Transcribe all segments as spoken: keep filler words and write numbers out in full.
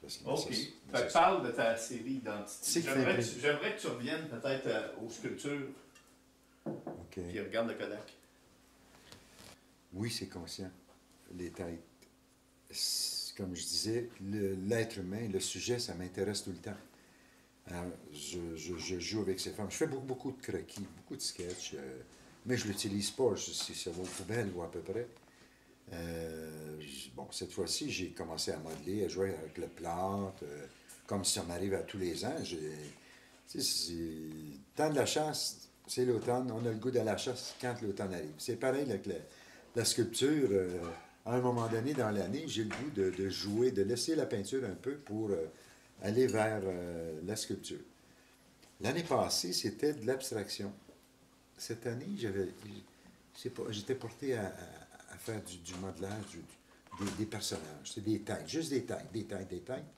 Parce que OK. ça, Fait que parle de ta série Identité. J'aimerais que, tu- j'aimerais que tu reviennes peut-être euh, aux sculptures. OK. Puis regarde le Kodak. Oui, c'est conscient. Les têtes. C'est- Comme je disais, le- l'être humain, le sujet, ça m'intéresse tout le temps. Alors, je, je- je joue avec ces femmes. Je fais beaucoup, beaucoup de croquis, beaucoup de sketchs, euh, mais je ne l'utilise pas je- si ça va aux poubelles ou à peu près. Euh, j- bon, cette fois-ci, j'ai commencé à modeler, à jouer avec le plâtre, euh, comme ça m'arrive à tous les ans. J'ai, tu sais, c'est le temps de la chasse, c'est l'automne. On a le goût de la chasse quand l'automne arrive. C'est pareil avec la, la sculpture. euh, à un moment donné dans l'année, j'ai le goût de, de jouer, de laisser la peinture un peu pour euh, aller vers euh, la sculpture. L'année passée, c'était de l'abstraction. Cette année, j'avais, je sais pas, j'étais porté à, à- à faire du, du modelage, du- des, des personnages. C'est des têtes, juste des têtes, des têtes, des têtes.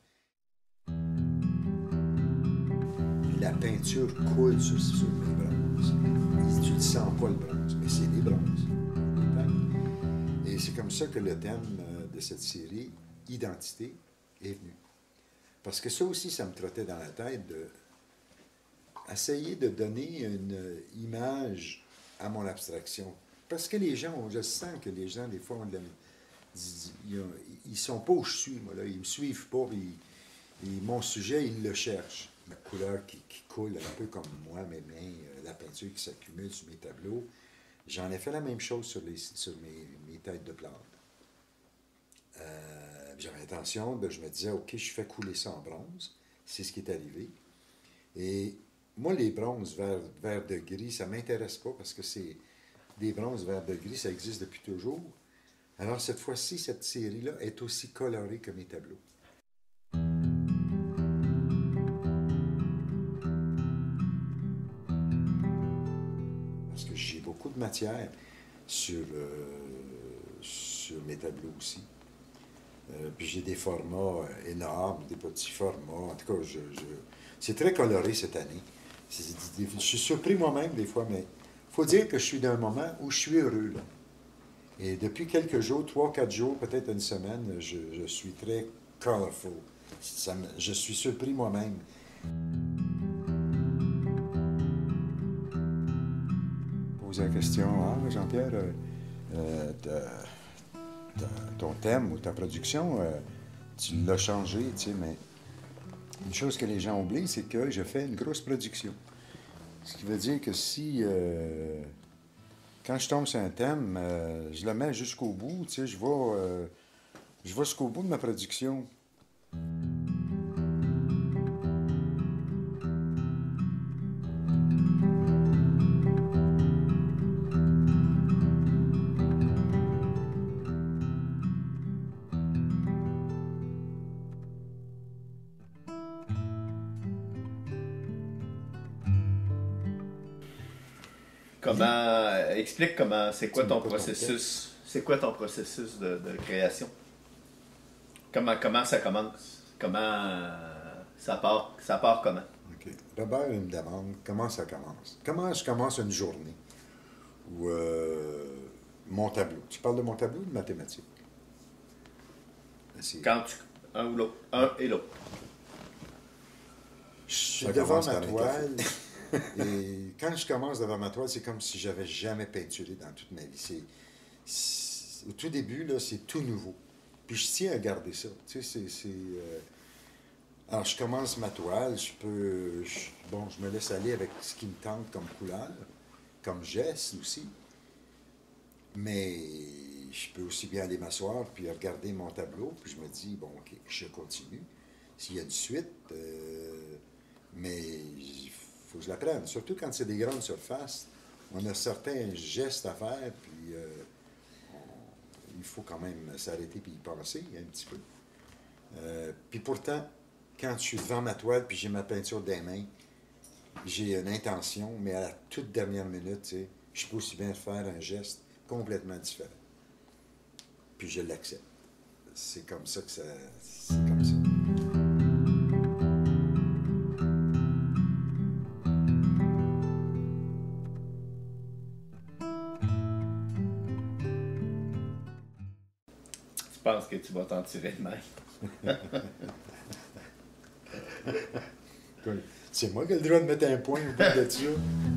La peinture coule sur, sur les bronzes. Et tu ne sens pas le bronze, mais c'est des bronzes. Et c'est comme ça que le thème euh, de cette série, Identité, est venu. Parce que ça aussi, ça me trottait dans la tête de essayer de donner une image à mon abstraction. Parce que les gens, je sens que les gens, des fois, ont de la- ils, ils sont pas où je suis, moi, là. Ils me suivent pas, puis ils- mon sujet, ils le cherchent. La couleur qui, qui coule un peu comme moi, mes mains, euh, la peinture qui s'accumule sur mes tableaux. J'en ai fait la même chose sur, les, sur mes, mes têtes de plâtre. Euh, j'avais l'intention, de, je me disais, OK, je fais couler ça en bronze. C'est ce qui est arrivé. Et moi, les bronzes vert, vert de gris, ça ne m'intéresse pas parce que c'est des bronzes vert de gris, ça existe depuis toujours. Alors, cette fois-ci, cette série-là est aussi colorée que mes tableaux. Parce que j'ai beaucoup de matière sur, euh, sur mes tableaux aussi. Euh, puis j'ai des formats euh, énormes, des petits formats. En tout cas, je, je... c'est très coloré cette année. C'est, c'est, je suis surpris moi-même des fois, mais il faut dire que je suis dans un moment où je suis heureux. Là. Et depuis quelques jours, trois, quatre jours, peut-être une semaine, je, je suis très colorful. Ça me, je suis surpris moi-même. Poser la question, ah, Jean-Pierre, euh, euh, ta- ta- ton thème ou ta production, euh, tu l'as changé, tu sais, mais une chose que les gens oublient, c'est que je fais une grosse production. Ce qui veut dire que si, euh, quand je tombe sur un thème, euh, je le mets jusqu'au bout, tu sais, je vais, euh, je vais jusqu'au bout de ma production. Comment. euh, explique comment. C'est quoi Tu ton m'as pas ton processus. C'est quoi ton processus de, de création? Comment, comment ça commence? Comment. euh, ça part, ça part comment? OK. Robert, il me demande comment ça commence. Comment je commence une journée ou euh, mon tableau. Tu parles de mon tableau ou de mathématiques? C'est- Quand tu. Un ou l'autre. Un et l'autre. Je suis Ça devant commence ma par un toile. Et quand je commence devant ma toile, c'est comme si j'avais jamais peinturé dans toute ma vie. C'est, c'est- au tout début, là, c'est tout nouveau. Puis je tiens à garder ça. Tu sais, c'est, c'est, euh, alors, je commence ma toile. Je peux. je- bon, je me laisse aller avec ce qui me tente comme couleur, comme geste aussi. Mais je peux aussi bien aller m'asseoir puis regarder mon tableau. Puis je me dis, bon, OK, je continue. S'il y a une suite, euh, mais il faut que je l'apprenne. Surtout quand c'est des grandes surfaces, on a certains gestes à faire, puis euh, on- il faut quand même s'arrêter puis y penser un petit peu. Euh, puis pourtant, quand je suis devant ma toile puis j'ai ma peinture des mains, j'ai une intention, mais à la toute dernière minute, tu sais, je peux aussi bien faire un geste complètement différent. Puis je l'accepte. C'est comme ça que ça... C'est comme ça. Tu penses que tu vas t'en tirer de même? C'est moi qui ai le droit de mettre un point au bout de ça.